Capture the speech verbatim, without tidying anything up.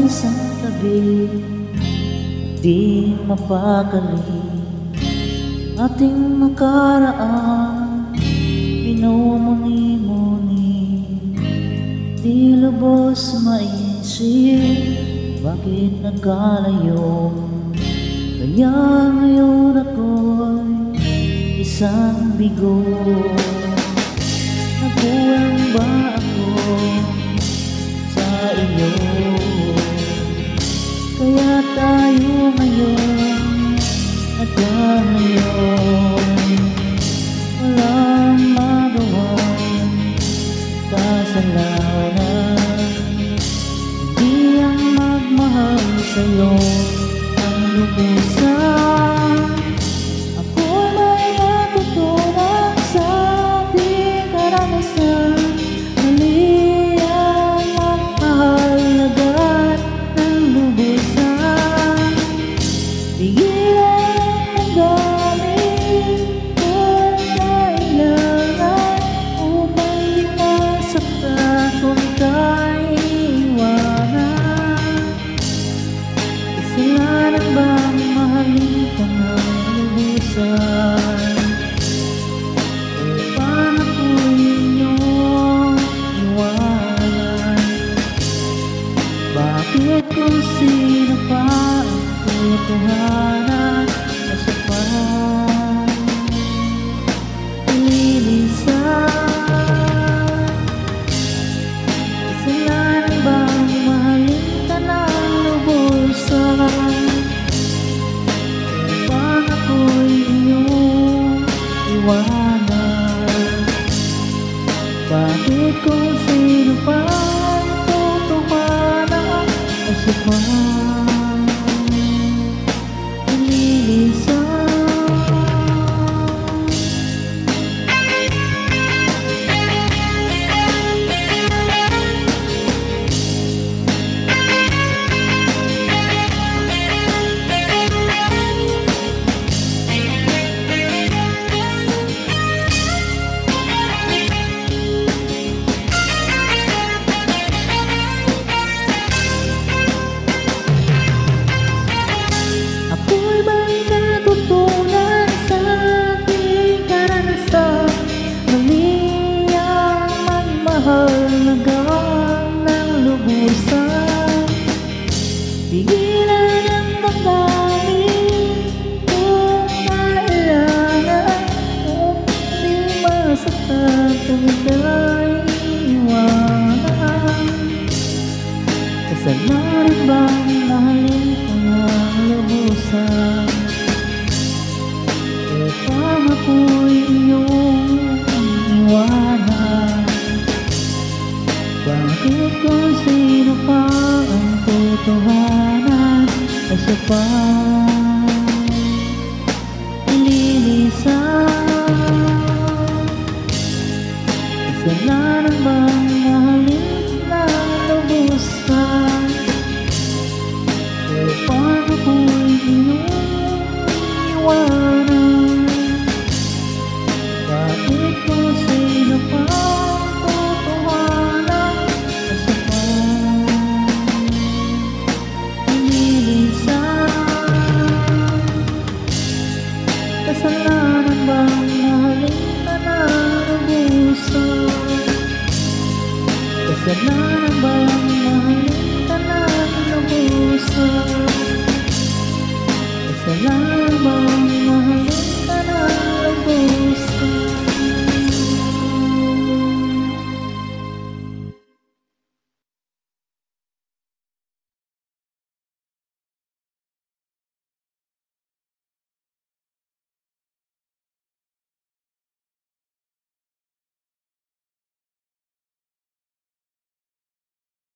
isang tabi, di mapakali ating nakaraan. Pinumuni-muni, di lubos maisip bakit nagkalayo. Kaya ngayon ako'y isang bigo. Nagkulang ba ako sa iyo? Kaya tayo ngayon nagkalayo. Walang magawang kasalanan, hindi ang magmahal sa'yo ang lubusan. Ako'y may natutunan sa ating karanasan. Mali ang magmahal agad ng lubusan. Tigilan ang gamit kung kailangan upang di masaktan kung ika'y iwanan. Kasalanan bang mahalin ka ng lubusan? Upang ako'y inyong iwanan. Bakit kung sino pa ang totohanan na siya pa ililisan? Kasalanan bang mahalin ka ng lubusan? Upang ako'y inyong iwanan. Bakit kung sino pa ang totohanan na siya pa ililisan? Halagang ng lubusan. Tigilan ang damdamin kung kailangan, kung di masaktan kung ika'y iwanan. Kasalanan bang mahalin ka ng lubusan? Upang ako'y iyong iwanan. Bakit kung sino pa ang totohanan ay siya pa ililisan? Kasalanan bang mahalin ng lubusan? Upang ako'y iyong iwanan. Bakit kung sino pa kasalanan bang mahalin ka ng lubusan? Kasalanan